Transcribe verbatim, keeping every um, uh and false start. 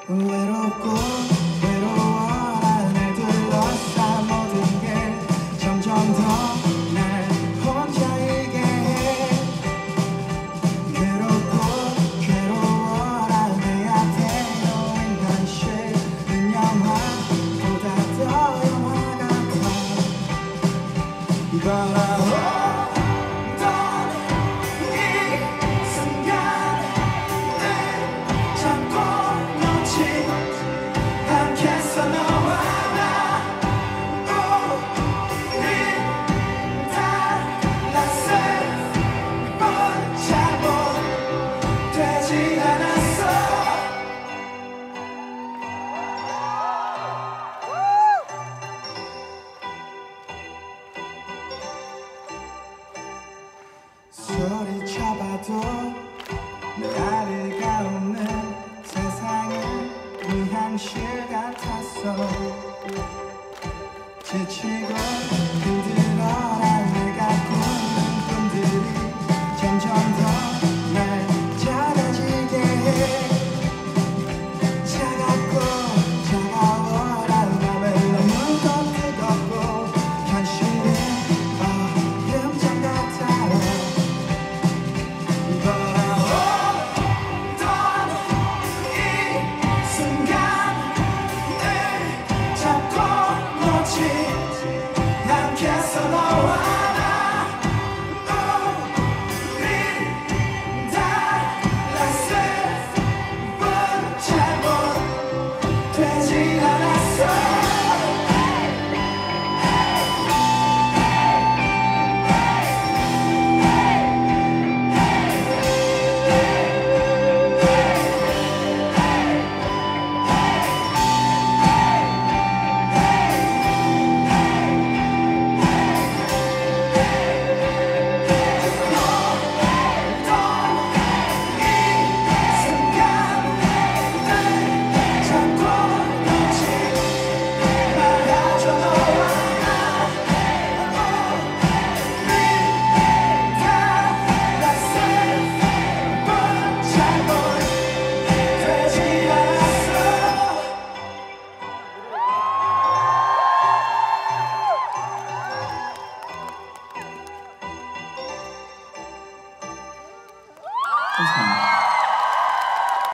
외롭고 외로워 날 둘러싼 모든 게 점점 더 날 혼자이게 해. 괴롭고 괴로워라 내 앞에 놓인 현실 은 영화보다 더 영화 같아. But I 소리쳐봐도 내 아리가 없는 세상은 무향실 같았어. 지치고 힘들어라 내가 꾸는 꿈들이 점점 더 날 작아지게 해. 차갑고 차가워라 맘을 너무 더 뜨겁고 현실은 얼음장 같아. 감사합니다.